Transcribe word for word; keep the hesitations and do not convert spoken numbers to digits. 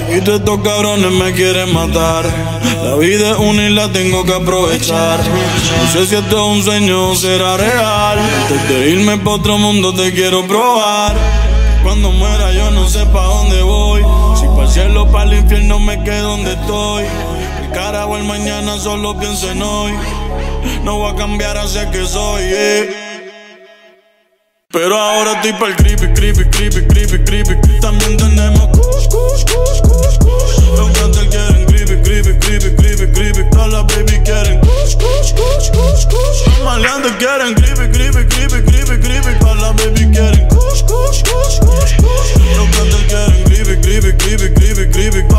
Y todos estos cabrones me quieren matar. La vida es una y la tengo que aprovechar. No sé si esto es un sueño o será real. Antes de irme pa' otro mundo te quiero probar. Cuando muera yo no sé pa' dónde voy. Si pa' el cielo o pa' el infierno me quedo donde estoy. El carajo el mañana solo pienso en hoy. No voy a cambiar hacia que soy, eh. Pero ahora estoy pa'l creepy, creepy, creepy, creepy, creepy. También tenemos kush, kush, kush, kush, kush. Los gatos quieren creepy, creepy, creepy, creepy, creepy. Todas las baby quieren kush, kush, kush, kush, kush. Los maleantes quieren creepy, creepy, creepy, creepy, creepy. Todas las baby quieren kush, kush, kush, kush, kush. Los gatos quieren creepy, creepy, creepy, creepy, creepy.